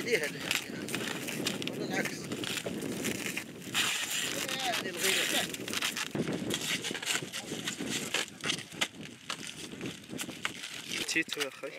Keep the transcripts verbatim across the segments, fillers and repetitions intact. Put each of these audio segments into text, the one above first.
خليها ولا العكس. تيتو يا اخي.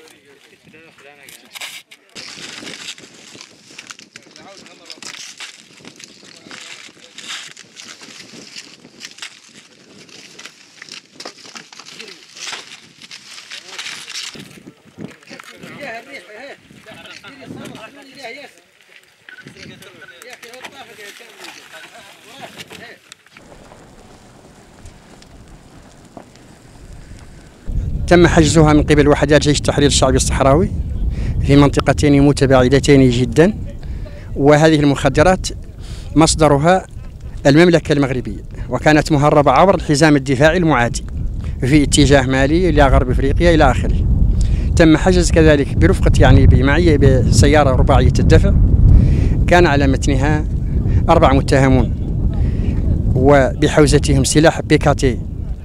تم حجزها من قبل وحدات جيش التحرير الشعبي الصحراوي في منطقتين متباعدتين جدا، وهذه المخدرات مصدرها المملكة المغربية، وكانت مهربة عبر الحزام الدفاعي المعادي في اتجاه مالي إلى غرب أفريقيا إلى آخره. تم حجز كذلك برفقة يعني بمعية بسيارة رباعية الدفع، كان على متنها أربع متهمون وبحوزتهم سلاح بيكاتي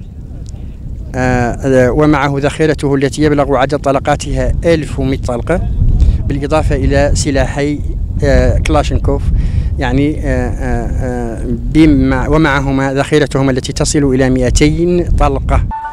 آه ومعه ذخيرته التي يبلغ عدد طلقاتها ألف ومئة طلقة، بالإضافة إلى سلاحي آه كلاشينكوف يعني آه آه بما ومعهما ذخيرتهما التي تصل إلى مئتين طلقة.